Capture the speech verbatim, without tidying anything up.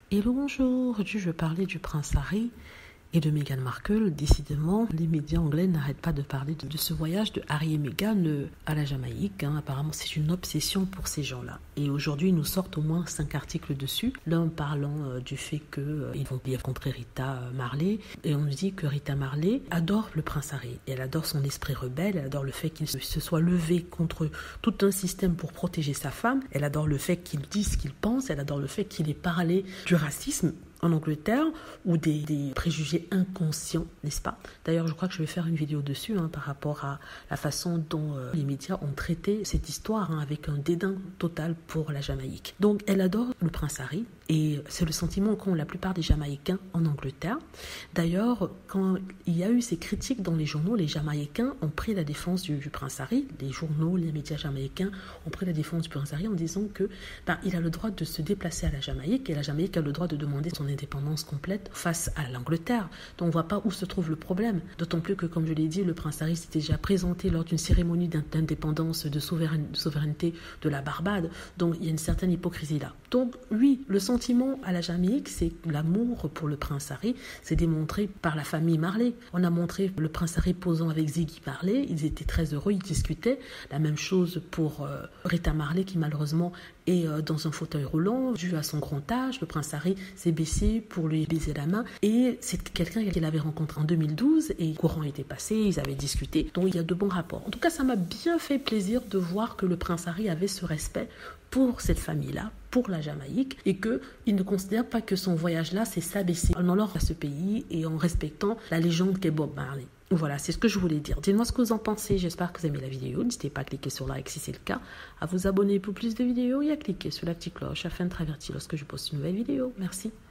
Hello, bonjour. Aujourd'hui, je vais parler du prince Harry et de Meghan Markle. Décidément, les médias anglais n'arrêtent pas de parler de, de ce voyage de Harry et Meghan à la Jamaïque. Hein. Apparemment, c'est une obsession pour ces gens-là. Et aujourd'hui, ils nous sortent au moins cinq articles dessus. L'un parlant euh, du fait qu'ils euh, vont rencontrer Rita Marley. Et on nous dit que Rita Marley adore le prince Harry. Et elle adore son esprit rebelle. Elle adore le fait qu'il se soit levé contre tout un système pour protéger sa femme. Elle adore le fait qu'il dise ce qu'il pense. Elle adore le fait qu'il ait parlé du racisme en Angleterre, ou des, des préjugés inconscients, n'est-ce pas? D'ailleurs, je crois que je vais faire une vidéo dessus hein, par rapport à la façon dont euh, les médias ont traité cette histoire hein, avec un dédain total pour la Jamaïque. Donc, elle adore le prince Harry et c'est le sentiment qu'ont la plupart des Jamaïcains en Angleterre. D'ailleurs, quand il y a eu ces critiques dans les journaux, les Jamaïcains ont pris la défense du, du prince Harry. Les journaux, les médias jamaïcains ont pris la défense du prince Harry en disant que ben, il a le droit de se déplacer à la Jamaïque et la Jamaïque a le droit de demander son indépendance complète face à l'Angleterre. Donc on ne voit pas où se trouve le problème. D'autant plus que, comme je l'ai dit, le prince Harry s'était déjà présenté lors d'une cérémonie d'indépendance, de souveraineté de la Barbade. Donc il y a une certaine hypocrisie là. Donc oui, le sentiment à la Jamaïque, c'est l'amour pour le prince Harry, c'est démontré par la famille Marley. On a montré le prince Harry posant avec Ziggy Marley, ils étaient très heureux, ils discutaient. La même chose pour euh, Rita Marley qui malheureusement est euh, dans un fauteuil roulant, dû à son grand âge. Le prince Harry s'est baissé pour lui baiser la main et c'est quelqu'un qu'il avait rencontré en deux mille douze et le courant était passé, ils avaient discuté. Donc il y a de bons rapports. En tout cas, ça m'a bien fait plaisir de voir que le prince Harry avait ce respect pour cette famille-là, pour la Jamaïque, et qu'il ne considère pas que son voyage-là, c'est s'abaisser en allant à ce pays et en respectant la légende qu'est Bob Marley. Voilà, c'est ce que je voulais dire. Dites-moi ce que vous en pensez. J'espère que vous aimez la vidéo. N'hésitez pas à cliquer sur like si c'est le cas, à vous abonner pour plus de vidéos et à cliquer sur la petite cloche afin d'être averti lorsque je poste une nouvelle vidéo. Merci.